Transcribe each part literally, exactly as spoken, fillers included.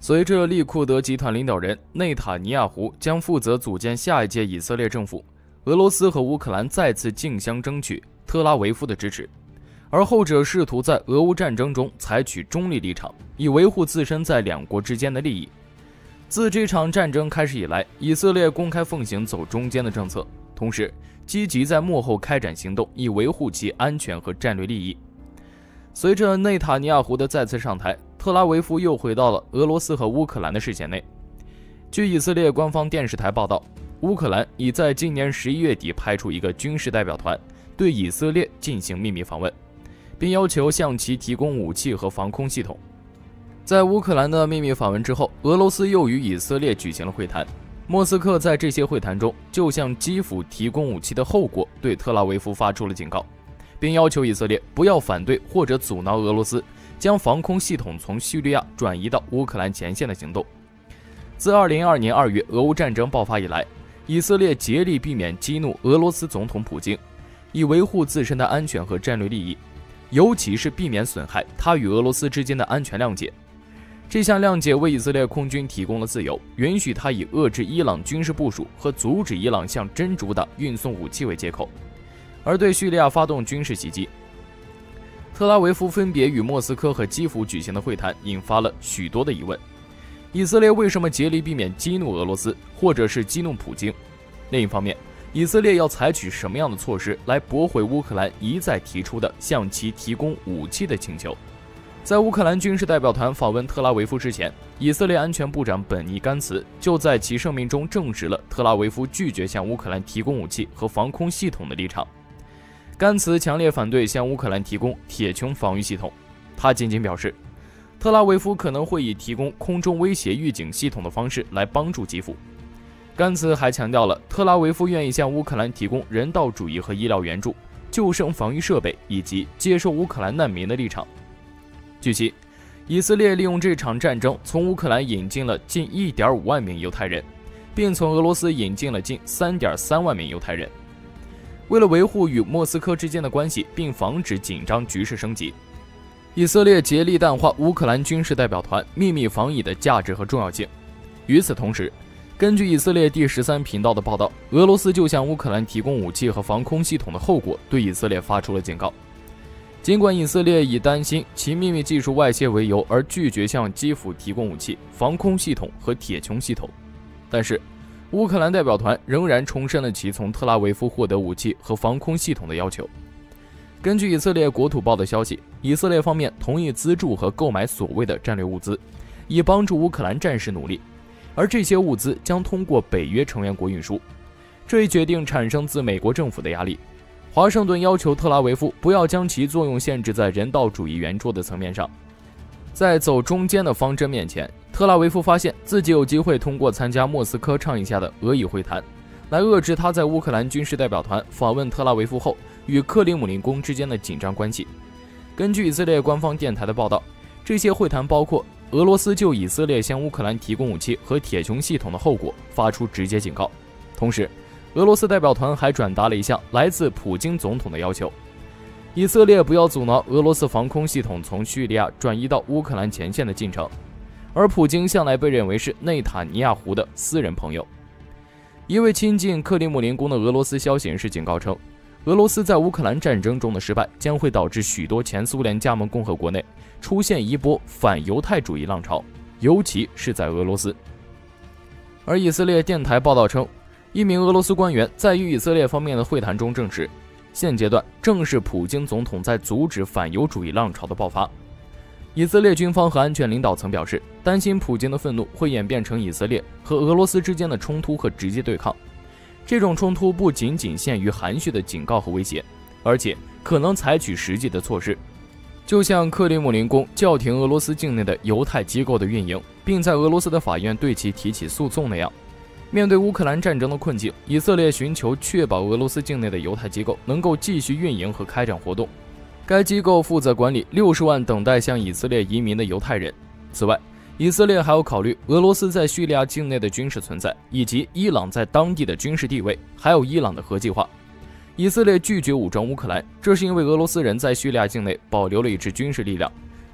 随着利库德集团领导人内塔尼亚胡将负责组建下一届以色列政府，俄罗斯和乌克兰再次竞相争取特拉维夫的支持，而后者试图在俄乌战争中采取中立立场，以维护自身在两国之间的利益。自这场战争开始以来，以色列公开奉行走中间的政策，同时积极在幕后开展行动，以维护其安全和战略利益。随着内塔尼亚胡的再次上台，特拉维夫又回到了俄罗斯和乌克兰的视线内。据以色列官方电视台报道，乌克兰已在今年十一月底派出一个军事代表团对以色列进行秘密访问，并要求向其提供武器和防空系统。在乌克兰的秘密访问之后，俄罗斯又与以色列举行了会谈。莫斯科在这些会谈中就向基辅提供武器的后果对特拉维夫发出了警告，并要求以色列不要反对或者阻挠俄罗斯将防空系统从叙利亚转移到乌克兰前线的行动。自二零二二年二月俄乌战争爆发以来，以色列竭力避免激怒俄罗斯总统普京，以维护自身的安全和战略利益，尤其是避免损害他与俄罗斯之间的安全谅解。这项谅解为以色列空军提供了自由，允许他以遏制伊朗军事部署和阻止伊朗向真主党运送武器为借口，而对叙利亚发动军事袭击。特拉维夫分别与莫斯科和基辅举行的会谈引发了许多的疑问：以色列为什么竭力避免激怒俄罗斯，或者是激怒普京？另一方面，以色列要采取什么样的措施来驳回乌克兰一再提出的向其提供武器的请求？在乌克兰军事代表团访问特拉维夫之前，以色列安全部长本尼甘茨就在其声明中证实了特拉维夫拒绝向乌克兰提供武器和防空系统的立场。甘茨强烈反对向乌克兰提供铁穹防御系统，他仅仅表示，特拉维夫可能会以提供空中威胁预警系统的方式来帮助基辅。甘茨还强调了特拉维夫愿意向乌克兰提供人道主义和医疗援助、救生防御设备以及接收乌克兰难民的立场。据悉，以色列利用这场战争从乌克兰引进了近 一点五万名犹太人，并从俄罗斯引进了近 三点三万名犹太人。为了维护与莫斯科之间的关系，并防止紧张局势升级，以色列竭力淡化乌克兰军事代表团秘密防疫的价值和重要性。与此同时，根据以色列第十三频道的报道，俄罗斯就向乌克兰提供武器和防空系统的后果对以色列发出了警告。尽管以色列以担心其秘密技术外泄为由而拒绝向基辅提供武器、防空系统和铁穹系统，但是乌克兰代表团仍然重申了其从特拉维夫获得武器和防空系统的要求。根据以色列国土报的消息，以色列方面同意资助和购买所谓的战略物资，以帮助乌克兰战士努力，而这些物资将通过北约成员国运输。这一决定产生自美国政府的压力，华盛顿要求特拉维夫不要将其作用限制在人道主义援助的层面上。在走中间的方针面前，特拉维夫发现自己有机会通过参加莫斯科倡议下的俄以会谈，来遏制他在乌克兰军事代表团访问特拉维夫后与克里姆林宫之间的紧张关系。根据以色列官方电台的报道，这些会谈包括俄罗斯就以色列向乌克兰提供武器和铁穹系统的后果发出直接警告，同时俄罗斯代表团还转达了一项来自普京总统的要求：以色列不要阻挠俄罗斯防空系统从叙利亚转移到乌克兰前线的进程。而普京向来被认为是内塔尼亚胡的私人朋友。一位亲近克里姆林宫的俄罗斯消息人士警告称，俄罗斯在乌克兰战争中的失败将会导致许多前苏联加盟共和国内出现一波反犹太主义浪潮，尤其是在俄罗斯。而以色列电台报道称，一名俄罗斯官员在与以色列方面的会谈中证实，现阶段正是普京总统在阻止反犹主义浪潮的爆发。以色列军方和安全领导曾表示，担心普京的愤怒会演变成以色列和俄罗斯之间的冲突和直接对抗。这种冲突不仅仅限于含蓄的警告和威胁，而且可能采取实际的措施，就像克里姆林宫叫停俄罗斯境内的犹太机构的运营，并在俄罗斯的法院对其提起诉讼那样。面对乌克兰战争的困境，以色列寻求确保俄罗斯境内的犹太机构能够继续运营和开展活动。该机构负责管理六十万等待向以色列移民的犹太人。此外，以色列还要考虑俄罗斯在叙利亚境内的军事存在，以及伊朗在当地的军事地位，还有伊朗的核计划。以色列拒绝武装乌克兰，这是因为俄罗斯人在叙利亚境内保留了一支军事力量，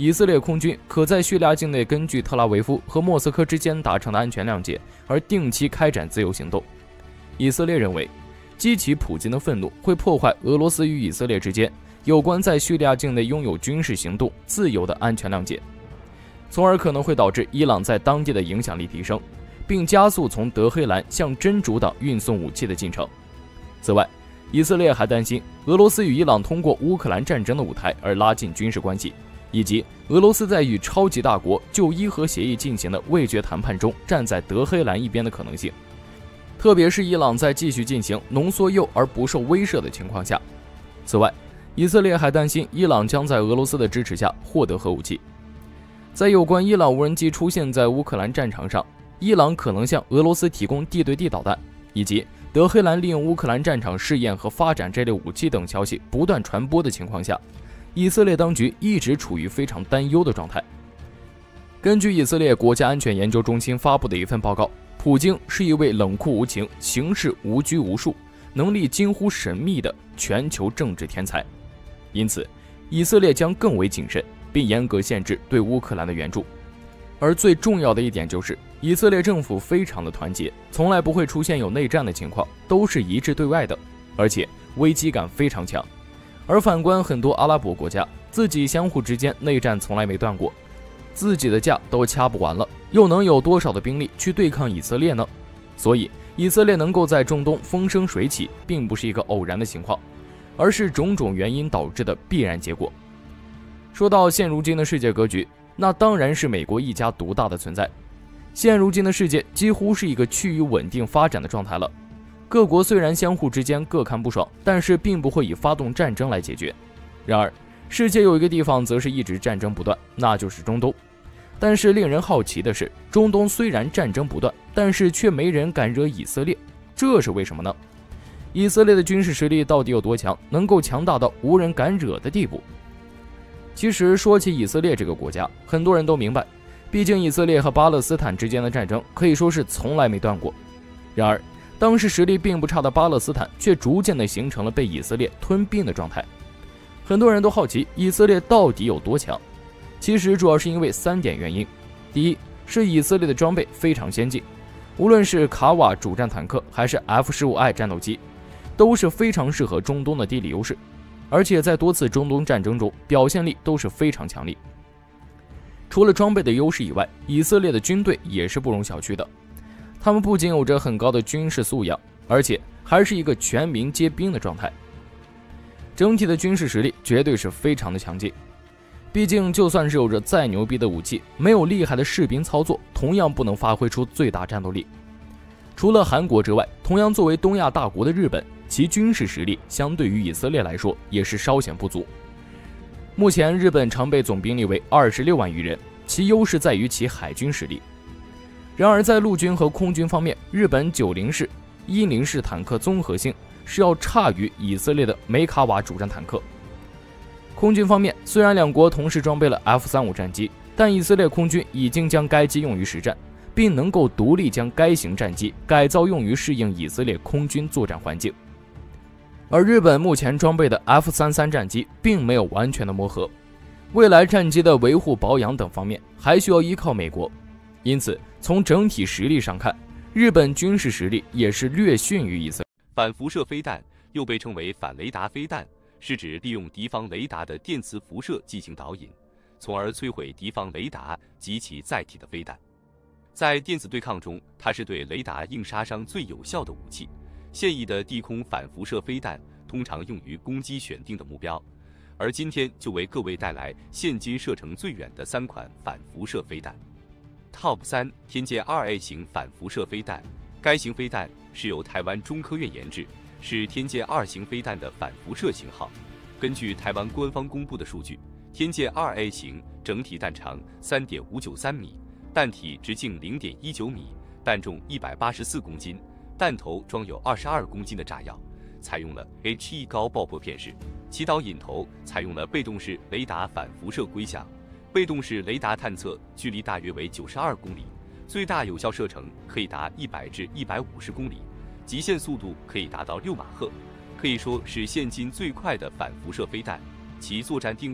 以色列空军可在叙利亚境内根据特拉维夫和莫斯科之间达成的安全谅解而定期开展自由行动。以色列认为，激起普京的愤怒会破坏俄罗斯与以色列之间有关在叙利亚境内拥有军事行动自由的安全谅解，从而可能会导致伊朗在当地的影响力提升，并加速从德黑兰向真主党运送武器的进程。此外，以色列还担心俄罗斯与伊朗通过乌克兰战争的舞台而拉近军事关系，以及俄罗斯在与超级大国就伊核协议进行的味觉谈判中站在德黑兰一边的可能性，特别是伊朗在继续进行浓缩铀而不受威慑的情况下。此外，以色列还担心伊朗将在俄罗斯的支持下获得核武器。在有关伊朗无人机出现在乌克兰战场上，伊朗可能向俄罗斯提供地对地导弹，以及德黑兰利用乌克兰战场试验和发展这类武器等消息不断传播的情况下，以色列当局一直处于非常担忧的状态。根据以色列国家安全研究中心发布的一份报告，普京是一位冷酷无情、行事无拘无束、能力近乎神秘的全球政治天才。因此，以色列将更为谨慎，并严格限制对乌克兰的援助。而最重要的一点就是，以色列政府非常的团结，从来不会出现有内战的情况，都是一致对外的，而且危机感非常强。而反观很多阿拉伯国家，自己相互之间内战从来没断过，自己的架都掐不完了，又能有多少的兵力去对抗以色列呢？所以，以色列能够在中东风生水起，并不是一个偶然的情况，而是种种原因导致的必然结果。说到现如今的世界格局，那当然是美国一家独大的存在。现如今的世界几乎是一个趋于稳定发展的状态了。各国虽然相互之间各看不爽，但是并不会以发动战争来解决。然而，世界有一个地方则是一直战争不断，那就是中东。但是令人好奇的是，中东虽然战争不断，但是却没人敢惹以色列，这是为什么呢？以色列的军事实力到底有多强，能够强大到无人敢惹的地步？其实说起以色列这个国家，很多人都明白，毕竟以色列和巴勒斯坦之间的战争可以说是从来没断过。然而，当时实力并不差的巴勒斯坦却逐渐地形成了被以色列吞并的状态。很多人都好奇以色列到底有多强，其实主要是因为三点原因。第一，是以色列的装备非常先进，无论是卡瓦主战坦克还是 F 十五 I 战斗机，都是非常适合中东的地理优势，而且在多次中东战争中表现力都是非常强力。除了装备的优势以外，以色列的军队也是不容小觑的。他们不仅有着很高的军事素养，而且还是一个全民皆兵的状态。整体的军事实力绝对是非常的强劲。毕竟就算是有着再牛逼的武器，没有厉害的士兵操作，同样不能发挥出最大战斗力。除了韩国之外，同样作为东亚大国的日本，其军事实力相对于以色列来说也是稍显不足。目前日本常备总兵力为二十六万余人，其优势在于其海军实力。然而在陆军和空军方面，日本九零式、一零式坦克综合性是要差于以色列的梅卡瓦主战坦克。空军方面，虽然两国同时装备了 F 三十五 战机，但以色列空军已经将该机用于实战，并能够独立将该型战机改造用于适应以色列空军作战环境。而日本目前装备的 F 三十三 战机并没有完全的磨合，未来战机的维护保养等方面还需要依靠美国。因此，从整体实力上看，日本军事实力也是略逊于以色列。 反辐射飞弹又被称为反雷达飞弹，是指利用敌方雷达的电磁辐射进行导引，从而摧毁敌方雷达及其载体的飞弹。在电子对抗中，它是对雷达硬杀伤最有效的武器。现役的地空反辐射飞弹通常用于攻击选定的目标，而今天就为各位带来现今射程最远的三款反辐射飞弹。Top 三天剑 二 A 型反辐射飞弹，该型飞弹是由台湾中科院研制，是天剑二型飞弹的反辐射型号。根据台湾官方公布的数据，天剑 二 A 型整体弹长 三点五九三米，弹体直径 零点一九米，弹重一百八十四公斤，弹头装有二十二公斤的炸药，采用了 H 一 高爆破片式，其导引头采用了被动式雷达反辐射归向，被动式雷达探测距离大约为九十二公里，最大有效射程可以达一百至一百五十公里，极限速度可以达到六马赫，可以说是现今最快的反辐射飞弹。其作战定位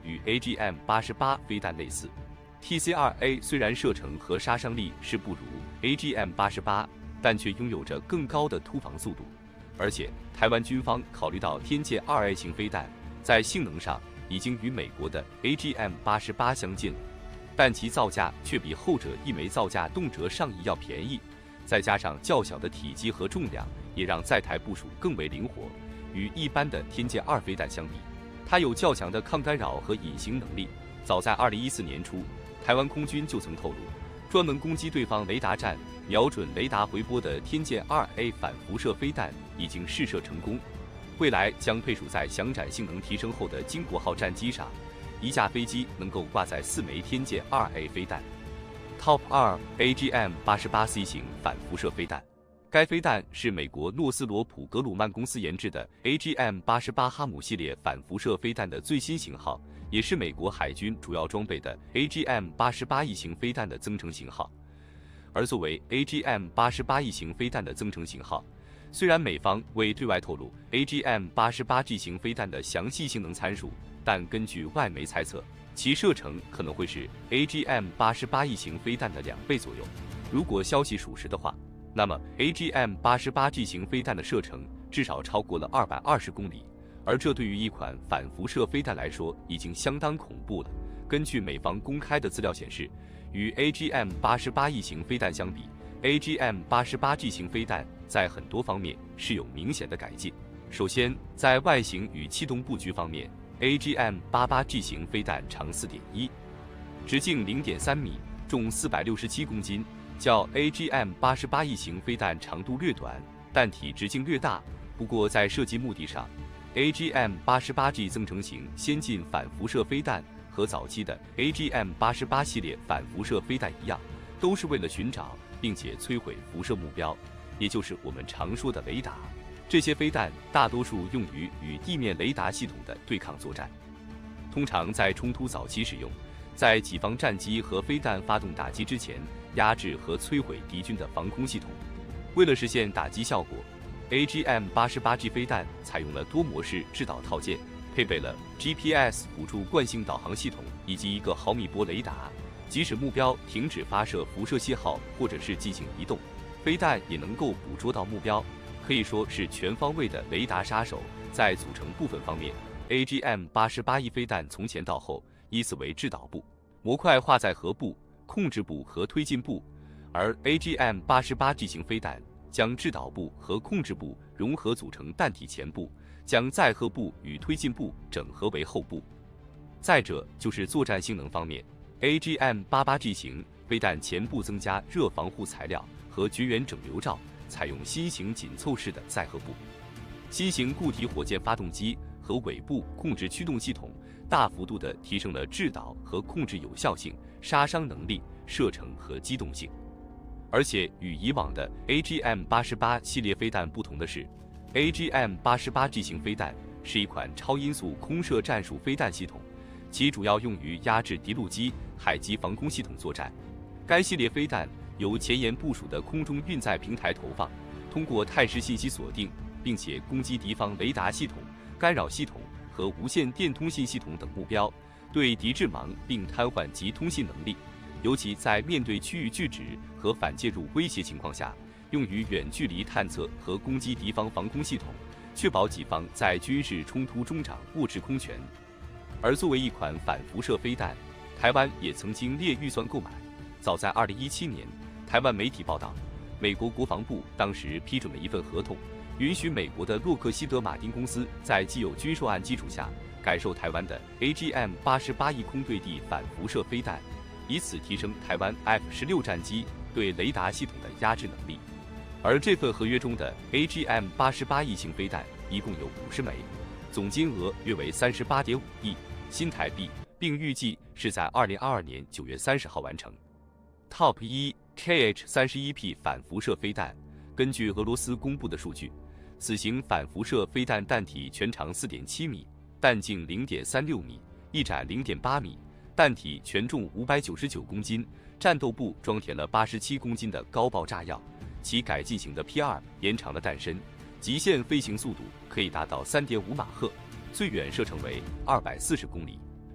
与 A G M 八十八 飞弹类似。T C 二 A 虽然射程和杀伤力是不如 A G M 八十八，但却拥有着更高的突防速度。而且，台湾军方考虑到天剑 二 A 型飞弹在性能上已经与美国的 A G M 八十八相近了，但其造价却比后者一枚造价动辄上亿要便宜。再加上较小的体积和重量，也让在台部署更为灵活。与一般的天剑二飞弹相比，它有较强的抗干扰和隐形能力。早在二零一四年初，台湾空军就曾透露，专门攻击对方雷达站、瞄准雷达回波的天剑 二 A 反辐射飞弹已经试射成功，未来将配属在翔展性能提升后的经国号战机上，一架飞机能够挂载四枚天剑 二 A 飞弹。Top 二 A G M 八十八 C 型反辐射飞弹，该飞弹是美国诺斯罗普格鲁曼公司研制的 A G M 八十八哈姆系列反辐射飞弹的最新型号，也是美国海军主要装备的 A G M 八十八 E 型飞弹的增程型号。而作为 A G M 八十八 E 型飞弹的增程型号，虽然美方未对外透露 A G M 八十八 G 型飞弹的详细性能参数，但根据外媒猜测，其射程可能会是 A G M 八十八 E 型飞弹的两倍左右。如果消息属实的话，那么 A G M 八十八 G 型飞弹的射程至少超过了二百二十公里，而这对于一款反辐射飞弹来说已经相当恐怖了。根据美方公开的资料显示，与 A G M 八十八 E 型飞弹相比， A G M 八十八 G 型飞弹在很多方面是有明显的改进。首先，在外形与气动布局方面， A G M 八十八 G 型飞弹长 四点一， 直径 零点三米，重四百六十七公斤，较 A G M 八十八 E 型飞弹长度略短，弹体直径略大。不过在设计目的上， A G M 八十八 G 增程型先进反辐射飞弹和早期的 A G M 八十八 系列反辐射飞弹一样，都是为了寻找并且摧毁辐射目标，也就是我们常说的雷达。这些飞弹大多数用于与地面雷达系统的对抗作战，通常在冲突早期使用，在己方战机和飞弹发动打击之前，压制和摧毁敌军的防空系统。为了实现打击效果， A G M 八十八 G 飞弹采用了多模式制导套件，配备了 G P S 辅助惯性导航系统以及一个毫米波雷达，即使目标停止发射辐射信号或者是进行移动，飞弹也能够捕捉到目标，可以说是全方位的雷达杀手。在组成部分方面， A G M 八十八 E 飞弹从前到后依次为制导部、模块化载荷部、控制部和推进部，而 A G M 八十八 G 型飞弹将制导部和控制部融合组成弹体前部，将载荷部与推进部整合为后部。再者就是作战性能方面， A G M 八十八 G 型飞弹前部增加热防护材料和绝缘整流罩，采用新型紧凑式的载荷部。新型固体火箭发动机和尾部控制驱动系统大幅度地提升了制导和控制有效性、杀伤能力、射程和机动性。而且与以往的 A G M 八十八 系列飞弹不同的是， A G M 八十八 G 型飞弹是一款超音速空射战术飞弹系统，其主要用于压制敌陆基、海基防空系统作战。该系列飞弹由前沿部署的空中运载平台投放，通过态势信息锁定，并且攻击敌方雷达系统、干扰系统和无线电通信系统等目标，对敌致盲并瘫痪其通信能力。尤其在面对区域拒止和反介入威胁情况下，用于远距离探测和攻击敌方防空系统，确保己方在军事冲突中掌握制空权。而作为一款反辐射飞弹，台湾也曾经列预算购买。早在二零一七年，台湾媒体报道，美国国防部当时批准了一份合同，允许美国的洛克希德马丁公司在既有军售案基础下，改售台湾的 A G M 八十八 E 空对地反辐射飞弹，以此提升台湾 F 十六 战机对雷达系统的压制能力。而这份合约中的 A G M 八十八 E 型飞弹一共有五十枚，总金额约为 三十八点五亿新台币，并预计是在二零二二年九月三十号完成。Top 一 K H 三十一 P 反辐射飞弹，根据俄罗斯公布的数据，此型反辐射飞弹弹体全长 四点七米，弹径 零点三六米，翼展 零点八米，弹体全重五百九十九公斤，战斗部装填了八十七公斤的高爆炸药，其改进型的 P 二 延长了弹身，极限飞行速度可以达到 三点五马赫，最远射程为二百四十公里。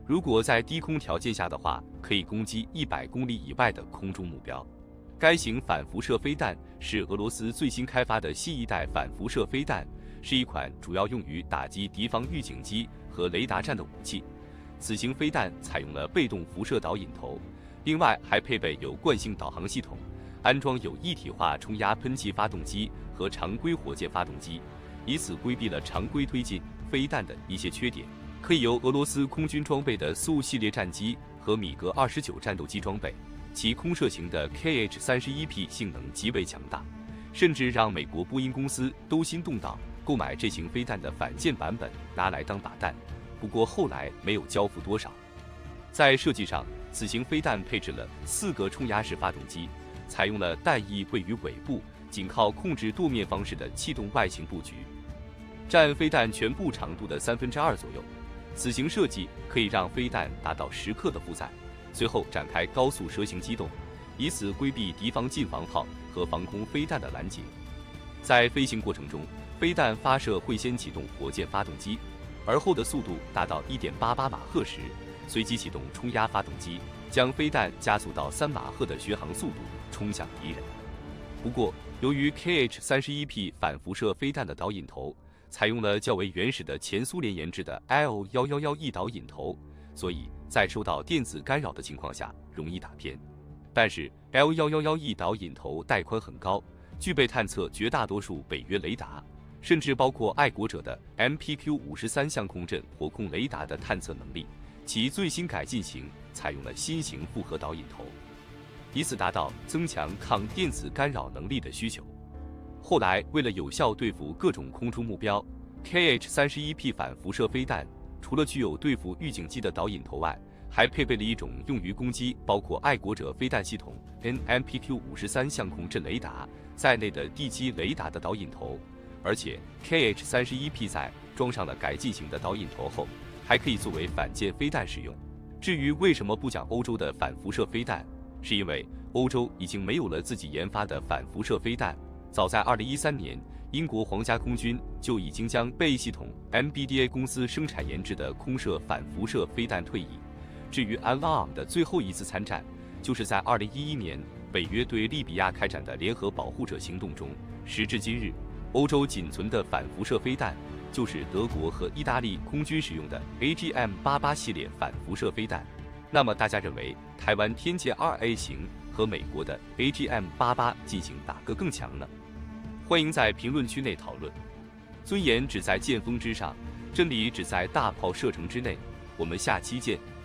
如果在低空条件下的话，可以攻击一百公里以外的空中目标。该型反辐射飞弹是俄罗斯最新开发的新一代反辐射飞弹，是一款主要用于打击敌方预警机和雷达站的武器。此型飞弹采用了被动辐射导引头，另外还配备有惯性导航系统，安装有一体化冲压喷气发动机和常规火箭发动机，以此规避了常规推进飞弹的一些缺点。可以由俄罗斯空军装备的苏系列战机和米格二十九战斗机装备，其空射型的 K H 三十一 P 性能极为强大，甚至让美国波音公司都心动到购买这型飞弹的反舰版本拿来当靶弹，不过后来没有交付多少。在设计上，此型飞弹配置了四个冲压式发动机，采用了弹翼位于尾部，仅靠控制舵面方式的气动外形布局，占飞弹全部长度的三分之二左右。此型设计可以让飞弹达到十克的负载，随后展开高速蛇形机动，以此规避敌方近防炮和防空飞弹的拦截。在飞行过程中，飞弹发射会先启动火箭发动机，而后的速度达到 一点八八马赫时，随即启动冲压发动机，将飞弹加速到三马赫的巡航速度冲向敌人。不过，由于 K H 三十一 P 反辐射飞弹的导引头采用了较为原始的前苏联研制的 L 一一一 E 导引头，所以在受到电子干扰的情况下容易打偏。但是 L 一一一 E 导引头带宽很高，具备探测绝大多数北约雷达，甚至包括爱国者的 M P Q 五十三相控阵火控雷达的探测能力。其最新改进型采用了新型复合导引头，以此达到增强抗电子干扰能力的需求。后来，为了有效对付各种空中目标 ，K H 三十一 P 反辐射飞弹除了具有对付预警机的导引头外，还配备了一种用于攻击包括爱国者飞弹系统 N M P Q 五十三相控阵雷达在内的地基雷达的导引头。而且 K H 三十一 P 在装上了改进型的导引头后，还可以作为反舰飞弹使用。至于为什么不讲欧洲的反辐射飞弹，是因为欧洲已经没有了自己研发的反辐射飞弹。早在二零一三年，英国皇家空军就已经将贝系统 M B D A 公司生产研制的空射反辐射飞弹退役。至于 Al Arm 的最后一次参战，就是在二零一一年北约对利比亚开展的联合保护者行动中。时至今日，欧洲仅存的反辐射飞弹就是德国和意大利空军使用的 A G M 八八 系列反辐射飞弹。那么大家认为台湾天剑 二 A 型和美国的 A G M 八八进行哪个更强呢？欢迎在评论区内讨论。尊严只在剑锋之上，真理只在大炮射程之内。我们下期见。